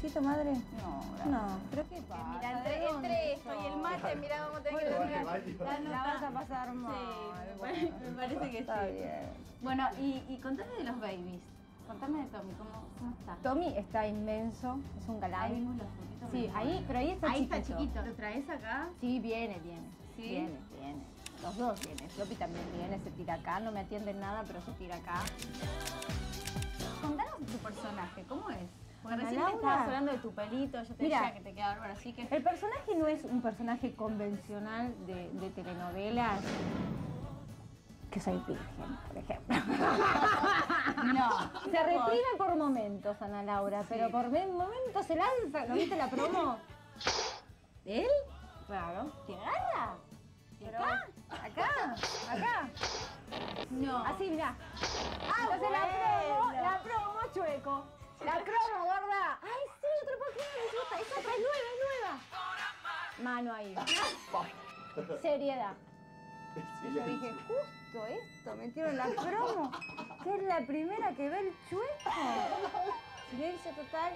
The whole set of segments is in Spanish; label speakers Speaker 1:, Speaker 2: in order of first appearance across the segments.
Speaker 1: cafecito, madre?
Speaker 2: No,
Speaker 1: No, pero ¿qué pasa?
Speaker 2: Mira, entre esto y el mate, mira, vamos a tener que decir
Speaker 1: La vas a pasar mal.
Speaker 2: Sí,
Speaker 1: Bueno,
Speaker 2: me parece que
Speaker 1: está
Speaker 2: sí.
Speaker 1: bien.
Speaker 2: Bueno, y contame de los babies. Contame de Tommy, ¿cómo está?
Speaker 1: Tommy está inmenso, es un galán.
Speaker 2: Ahí vimos los fotitos.
Speaker 1: Sí, ahí, pero ahí está chiquito.
Speaker 2: Ahí está chiquito. ¿Lo traes acá?
Speaker 1: Sí, viene.
Speaker 2: ¿Sí?
Speaker 1: Viene. Los dos vienen. Floppy también viene, se tira acá. No me atiende en nada, pero se tira acá.
Speaker 2: Contanos de tu personaje, ¿cómo es? Porque
Speaker 1: Ana
Speaker 2: recién
Speaker 1: Laura.
Speaker 2: te estabas hablando de tu pelito, yo te
Speaker 1: Mira,
Speaker 2: decía que te queda bárbaro, así que...
Speaker 1: El personaje no es un personaje convencional de telenovelas. Que soy virgen, por ejemplo.
Speaker 2: No.
Speaker 1: Se reprime por momentos, Ana Laura, pero por momentos se lanza. ¿No viste la promo?
Speaker 2: ¿Él?
Speaker 1: Claro. ¿Te agarra?
Speaker 2: Pero-
Speaker 1: Acá.
Speaker 2: No.
Speaker 1: Así, mirá. Entonces
Speaker 2: bueno.
Speaker 1: la promo, chueco. La promo, gorda. Ay, sí, otro poquito. Esa otra es nueva. Mano ahí. Seriedad. Y yo dije, justo esto, metieron la promo, que es la primera que ve el chueco. Silencio total.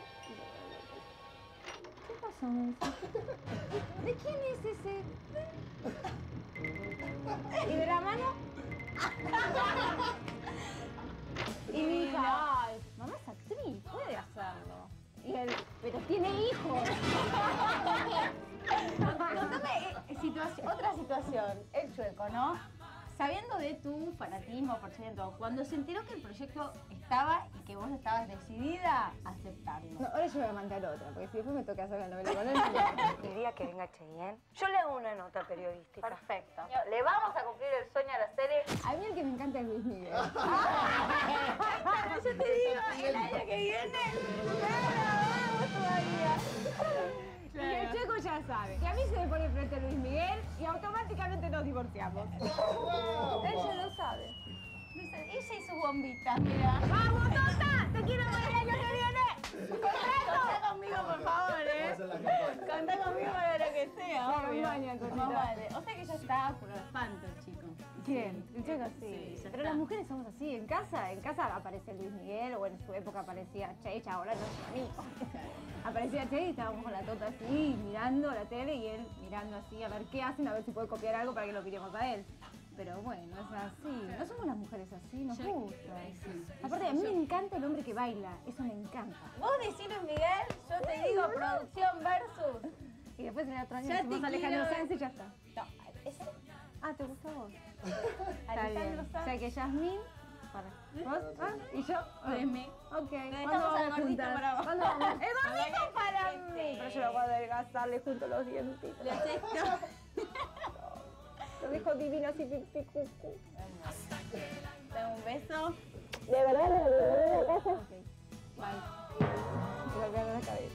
Speaker 1: ¿Qué pasó, Nancy? ¿De quién es ese? ¿Y de la mano? Y mi hija, ay, mamá es actriz, puede hacerlo. Y él, pero tiene hijos.
Speaker 2: Contame otra situación, el chueco, ¿no? Sabiendo de tu fanatismo por ciento, cuando se enteró que el proyecto estaba y que vos estabas decidida a aceptarlo.
Speaker 1: No, ahora yo voy a mandar otra, porque si después me toca hacer la novela con él.
Speaker 3: El día que venga Cheyenne, yo le hago una nota periodística.
Speaker 2: Perfecto.
Speaker 3: Le vamos a cumplir el sueño a la serie.
Speaker 1: A mí el que me encanta es Luis Miguel.
Speaker 2: Yo te digo, el año que viene,
Speaker 1: vamos todavía. Y el Checo ya sabe que a mí se me pone frente a Luis Miguel y automáticamente nos divorciamos. Él ya lo sabe.
Speaker 2: ella y sus bombitas, mira.
Speaker 1: ¡Vamos, Tota! ¡Te quiero ver el año que viene!
Speaker 2: Contá conmigo, por favor,
Speaker 4: Vamos a hacer la campaña.
Speaker 2: Contá conmigo para lo que sea,
Speaker 1: La
Speaker 2: obvio.
Speaker 1: campaña, Cotita.
Speaker 2: Más vale. O sea que ya está por los espantos, chicos.
Speaker 1: ¿Quién? El Checo sí.
Speaker 2: Sí, ya
Speaker 1: Pero
Speaker 2: está.
Speaker 1: las mujeres somos así. En casa aparece Luis Miguel o en su época aparecía Checha, ahora no es amigo. Aparecía Che y estábamos con la Tota así, mirando la tele y él mirando así a ver qué hacen, a ver si puede copiar algo para que lo miremos a él. Pero bueno, es así. No somos las mujeres así, nos gusta.
Speaker 2: sí.
Speaker 1: Aparte, a mí me encanta el hombre que baila. Eso me encanta.
Speaker 2: Vos decís Luis Miguel, yo te digo producción versus.
Speaker 1: Y después en el otro año
Speaker 2: Ya
Speaker 1: decimos
Speaker 2: te
Speaker 1: Alejandro
Speaker 2: quiero.
Speaker 1: Sanz y ya está.
Speaker 2: No, ese.
Speaker 1: Ah, ¿te gustó a vos? Está
Speaker 2: Alejandro
Speaker 1: bien.
Speaker 2: Sanz.
Speaker 1: O sea que Yasmín, para. ¿Vos? ¿Ah? ¿Y yo?
Speaker 2: Desme.
Speaker 1: Ok.
Speaker 2: dejamos
Speaker 1: ¿Cuándo
Speaker 2: al
Speaker 1: vamos
Speaker 2: gordito
Speaker 1: juntas?
Speaker 2: para vos.
Speaker 1: ¿Cuándo vamos? ¡El gordito para
Speaker 2: Sí.
Speaker 1: mí! Pero yo lo voy a adelgazar, le junto los dientitos.
Speaker 2: Le haces
Speaker 1: Lo dejo divino así, pipi, cucu.
Speaker 2: Dame un beso.
Speaker 1: ¿De verdad? ¿De verdad? Ok. Bye. Me golpearon la cabeza.